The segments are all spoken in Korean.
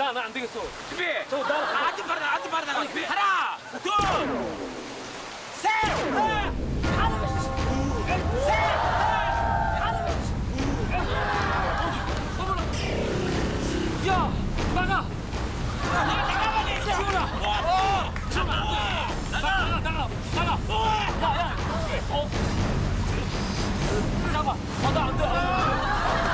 나는 안 되겠어. 준비. 나 아주 빠르다. 아주 빠르다. 준비. 하나, 둘, 셋. 하나, 셋. 야, 나가. 나가 빨리. 지훈아. 나가. 야. 잠깐만. 나 안 돼.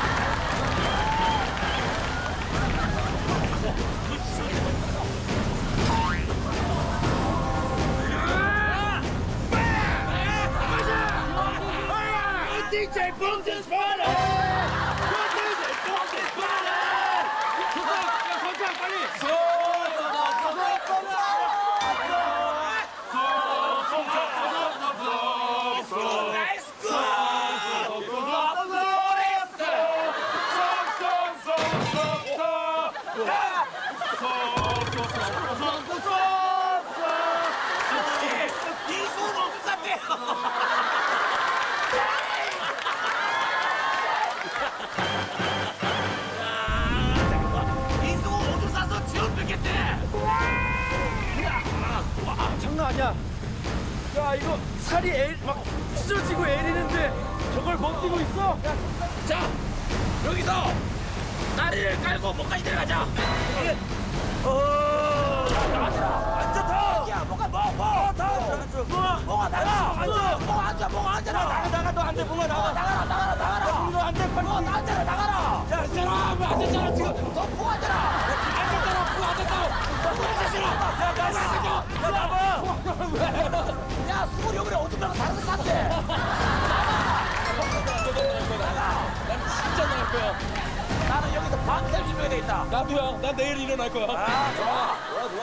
DJ Boom's Party! DJ Boom's Party! 야, 선장 빨리. Nice good! 이수는 없을 쌌대요. 장난 아니야. 야, 이거 살이 막 찢어지고 애리는데 저걸 버티고 있어? 자, 여기서 다리를 깔고 목까지 내려가자. 앉아 더. 야, 뭐가 나가. 앉아. 나가. 너 안 돼. 뭐가 나가. 나가라. 너 안 돼. 빨리. 너 앉아라. 나가라. 야, 앉아라. 왜 앉았잖아 지금. 너 뭐 앉아라. 앉았잖아. 뭐 앉았다고. 너 앉았잖아. 야, 나가. 야, 수고리 형이랑 오줌 말고 다른 데 쌌대. 난 진짜 나갈 거야. 나는 여기서 밤샘 준비가 돼 있다. 나도야. 난 내일 일어날 거야. 아, 좋아.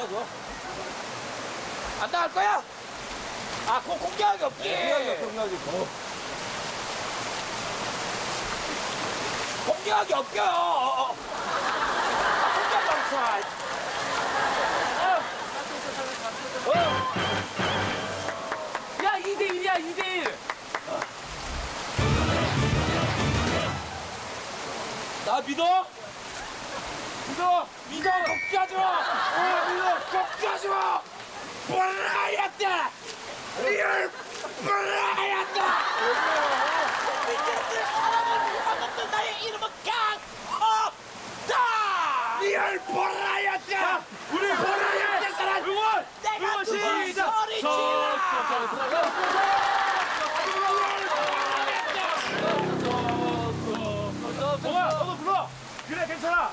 안 나갈 거야? 아, 공개하기 없기. 공개하기 없겨. 공개하기 없어. 야, 2대1이야, 2대1. 나 믿어? 걱정하지 마. 걱정하지 마. 브라이언트. 리얼 브라이언트. 미친들 사람을 뽑아먹는 나의 이름은 강호다. 리얼 브라이언트. 우리 브라이언트 사람 응원. 내가 두번 소리 질러. 동아, 너도 불러. 그래, 괜찮아.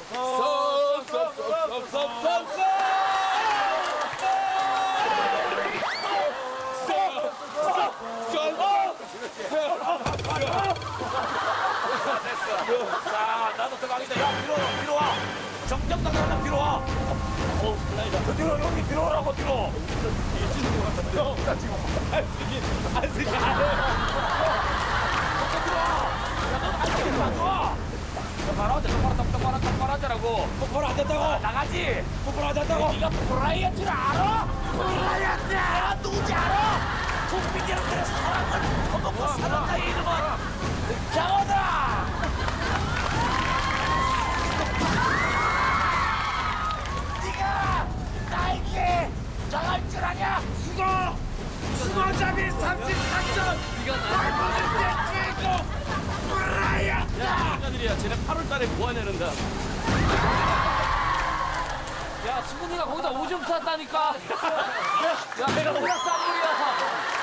자, 나도 들어가겠다. 야, 뒤로 와. 정정당당하다, 뒤로 와. 저 뒤로, 여기 뒤로 오라고, 뒤로. 형, 나 지금 안쓰기 안 해. 안 좋아. 똑바로 하자라고. 똑바로 안 된다고. 나가지. 똑바로 안 된다고. 네가 브라이언트를 알아? 브라이언트. 내가 누군지 알아? 국민 여러분들의 사랑을 퍼먹고 사는 나의 이름은 강호다. 네가 나에게 당할 줄 아냐? 수고잡이 34점. 네가 널 주인공 브라이언트. 인간들이야. 쟤네 8월달에 모아내는다. 야, 수근이가 거기다 오줌 쌌다니까. 야, 내가 뭐라 싼물이야.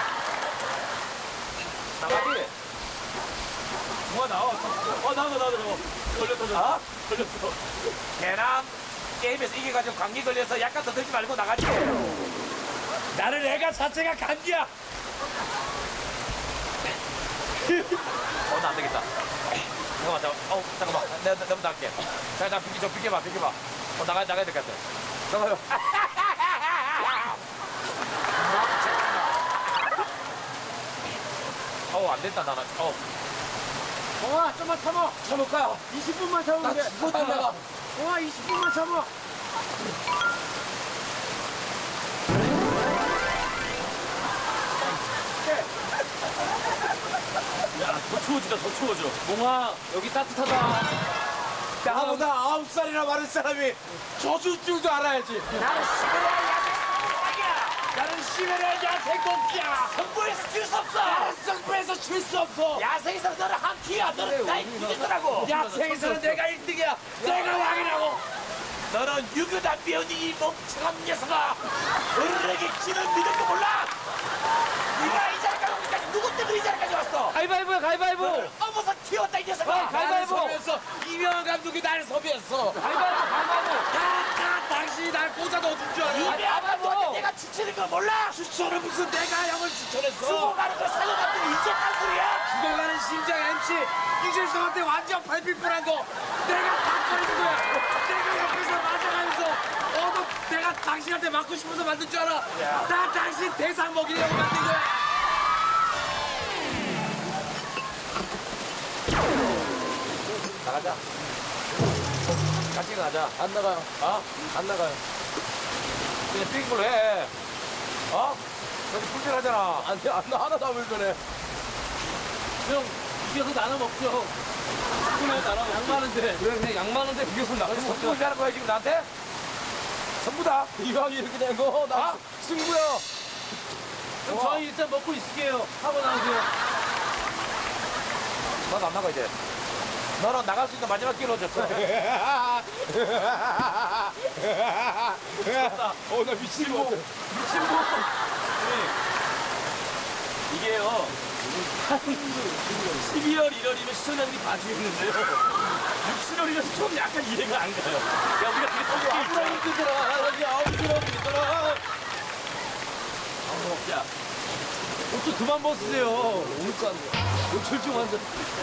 나가지. 동아 나와. 나가. 걸렸어. 걸렸어. 걔랑 게임에서 이겨가지고 감기 걸려서 약간 더 들지 말고 나가지. 나는 애가 자체가 감기야. 나 안 되겠다. 잠깐만. 내가 너무 나갈게. 자, 비켜봐. 나가야 될 것 같아. 잠깐만요. 안 됐다, 나는. 동아, 좀만 참아. 참을까? 20분만 참으면 돼. 죽었다, 내가. 동아, 20분만 참아. 야, 더 추워지다, 더 추워져. 몽아, 여기 따뜻하다. 나보다 9살이나 많은 사람이 저줄 줄도 알아야지. 나는 시베리아 야생이야. 나는 시베리아 야생공기야. 성부에서 질 수 없어. 나는 성부에서 질 수 없어. 야생에서 너는 한 키야. 너는 나이 이기더라고. 야생에서는 내가 1등이야. 내가 왕이라고. 너는 유교단 배우니 이 멍청한 녀석아. 어른에게 지는 믿을 거 몰라. 네가 이 자리까지 오기까지 누구 때문에 이 자리까지 왔어? 가위바위보야 가위바위보. 너를 어머서 키웠다 이 녀석아. 나를 섭외했어. 이명환 감독이 나를 섭외했어. 다 당신이 날 꽂아 넣어준 줄 알아. 이명환 감독한테 내가 추천인 거 몰라? 추천은 무슨 내가 형을 추천했어. 죽어가는 걸 살려봤더니 이제 딴 소리야? 죽어가는 심장 MC 이재성한테 완전 발pit불한 거 내가 다 꺼내준 거야. 내가 옆에서 맞아가면서 너 내가 당신한테 맞고 싶어서 만든 줄 알아. 다 당신 대상 먹이려고 만든 거야. 나가자. 같이 가자. 안 나가요. 안 나가요. 그냥 뛴 걸로 해. 어? 너도 불편하잖아. 안 돼. 하나도 안 불편해. 형 비벼서 나눠 먹죠. 그냥 나눠 양 많은데. 그래 그냥 양 많은데 비벼서 나눠 먹죠. 선부 하는 거야 지금 나한테? 전부다. 이왕 이렇게 된 거 나 승부야. 형 저희 일단 먹고 있을게요. 하고 나오세요. 나도 안 나가 이제. 너는 나갈 수 있는 마지막 기회를 줬어. 나 미친 거. 이게요. 12월 1월이면 시청자들이 봐주겠는데요. 6, 7월이면 좀 약간 이해가 안 가요. 야 우리가 되게 떡게 있잖아. 야, 옷 좀 그만 벗으세요. 오늘도 안 돼. 옷 절중 안 돼.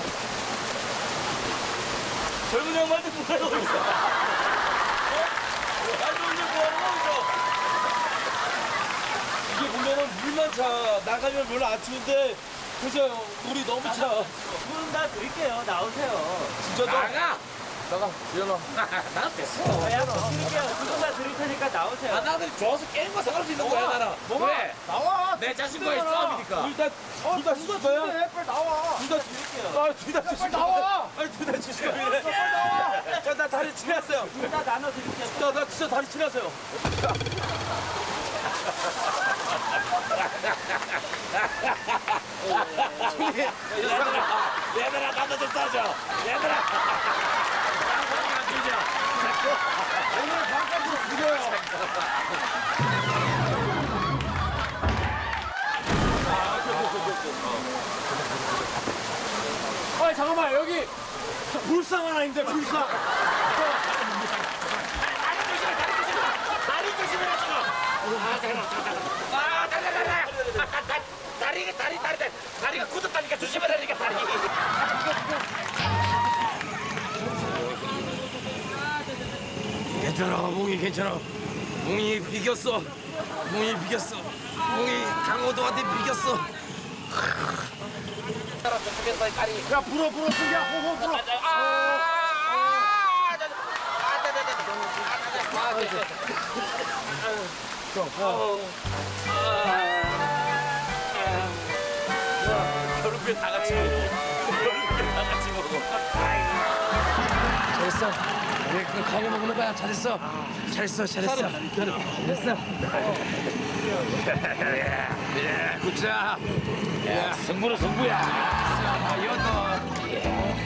젊은 형한테 뭐라고 있어? 젊은 형 뭐하는 거죠? 이게 보면은 물만 차. 나가면 별로 안 추운데, 그죠? 물이 너무 차. 문 다 드릴게요. 나오세요. 진짜 나가. 나가 일어나. 나 됐어. 그냥 드릴게요. 두분다 드릴 테니까 나오세요. 아, 나는 좋아서 게임 거 상관없이 있는 거야 나는. 왜? 나와. 내 자신과의 싸움이니까. 둘다 주실 거야? 빨리 나와. 둘다 빨리 나와. 아니 둘다 주시고 이래. 자, 나 다리 치렸어요. 둘 다 나눠 드릴게요. 나 진짜 다리 치렸어요. 얘들아 나도 좀 따줘. 얘들아. 쌍둥이가 주자. 오늘 잠깐만 드려요. 아니 잠깐만 여기 불상 하나 있는데 불상. 다리 조심해라 지금. 다리가 굳었다니까 조심해라니까 다리. 얘들아, 몽이 괜찮아. 몽이 비겼어. 몽이 비겼어. 몽이 강호동한테 비겼어. 야, 불어, 승기야, 호호 불어. 결국에 다 같이 먹어. 결국에 다 같이 먹어. 잘했어. 우리 그 강호 먹는 거야. 잘했어. 잘했어. 잘했어. 굿자. 승부는 승부야. 이것도.